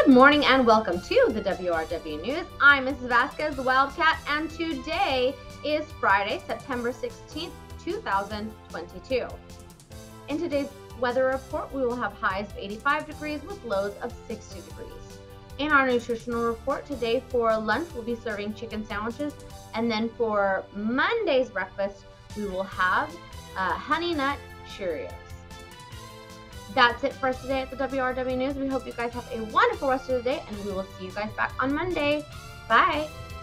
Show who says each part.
Speaker 1: Good morning and welcome to the WRW News. I'm Mrs. Vasquez, the Wildcat, and today is Friday, September 16th, 2022. In today's weather report, we will have highs of 85 degrees with lows of 60 degrees. In our nutritional report today, for lunch, we'll be serving chicken sandwiches, and then for Monday's breakfast, we will have Honey Nut Cheerios. That's it for us today at the WRW News. We hope you guys have a wonderful rest of the day, and we will see you guys back on Monday. Bye.